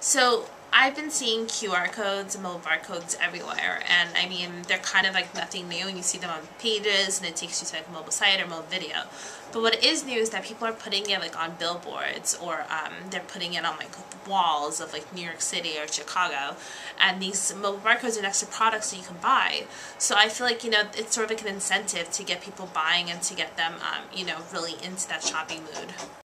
So I've been seeing QR codes and mobile barcodes everywhere, and I mean, they're kind of like nothing new, and you see them on pages, and it takes you to like a mobile site or mobile video. But what is new is that people are putting it like on billboards, or they're putting it on like walls of like New York City or Chicago, and these mobile barcodes are next to products that you can buy. So I feel like, it's sort of like an incentive to get people buying and to get them, really into that shopping mood.